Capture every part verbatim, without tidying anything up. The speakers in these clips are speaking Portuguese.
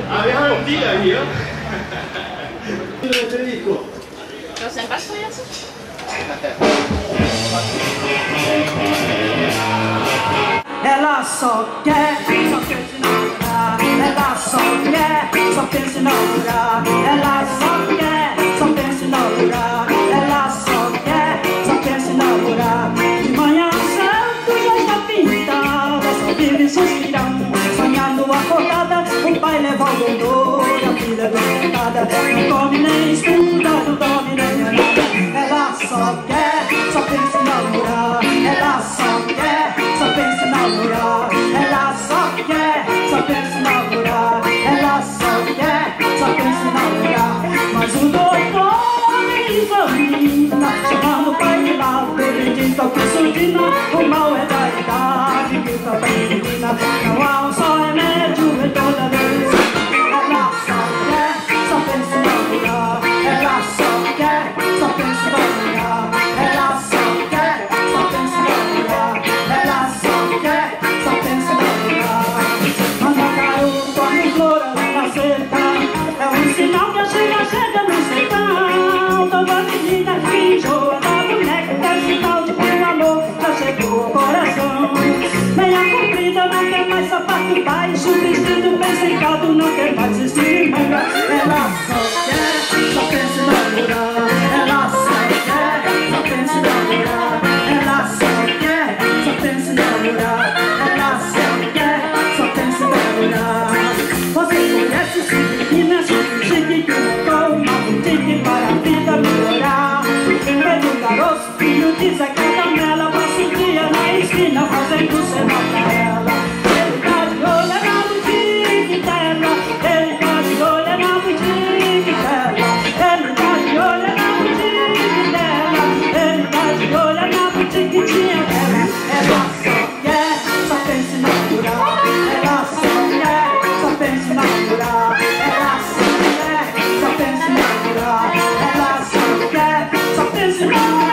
Ah, vi har en till här. Federico. Lo sembras tú eso? Ela só quer, só pensa em namorar. Ela só quer, só pensa em namorar. Ela só quer, só pensa em namorar. Ela só quer, só pensa em namorar. De manhã cedo já está pintada, só vive suspirando, sonhando acordada. O pai levando o dor, a filha despertada. Não come nem estuda, não dorme nem nada. Ela só quer, só pensa em namorar. Ela só quer, só pensa em namorar. Ela só quer, só pensa em namorar. Ela só quer, só pensa em namorar. Mas o doutor examina, chamando o pai de lado. Ele diz que surdina, o mal é da idade, que tá bem menina. Não há um só remédio em toda vez. Ela só quer, só pensa em namorar. Ela só quer, só pensa em namorar. Ela só quer, só pensa em namorar. Ela só quer, só pensa em namorar. Manda garoto, a flor, ela nascerá. É um sinal que a chega, chega no sertão. Toda menina que enjoa da boneca, é sinal de que o amor já chegou ao coração. Meia comprida, não quer mais sapato baixo, vestido bem sentado, não quer mais vestir em manga. Ela só quer, só pensa em namorar. Ela só quer, só pensa em namorar. Ela só quer, só pensa em namorar. Ela só quer, só pensa em namorar. Você conhece esse menino, esse chique que montou uma boutique para a vida melhorar. Pega um garoto, filho de Zé Caramela, passa o dia na esquina fazendo cena pra ela. Ele tá de olho na boutique dela. Ele tá de olho na boutique dela. Ele tá de olho na boutique dela. Ele tá de olho na boutique dela. Ela só quer, só pensa em namorar. Ela só quer, só pensa em namorar. Ela só quer, só pensa em namorar. Ela só quer, só pensa em namorar.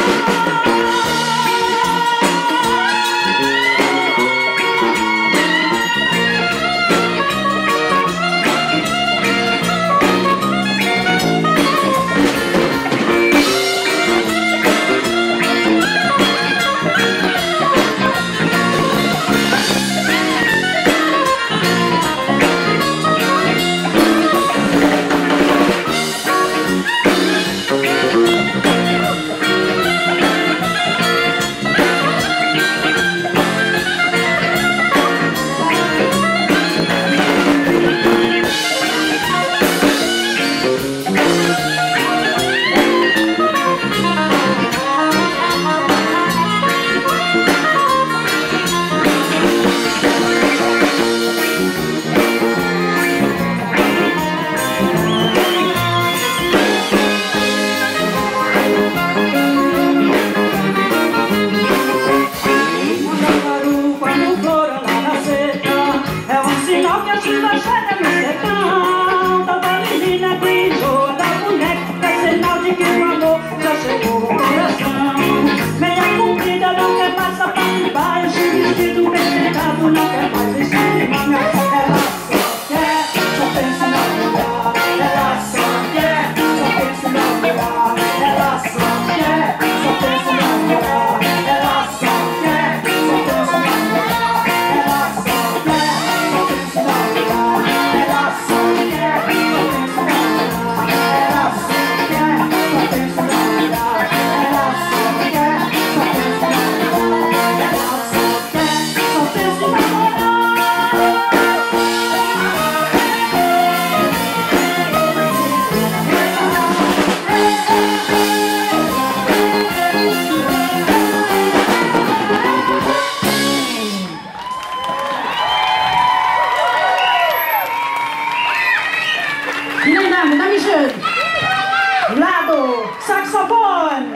Lado, saxofone,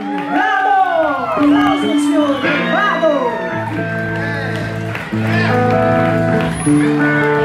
Lado, aplausos, senhor, Lado.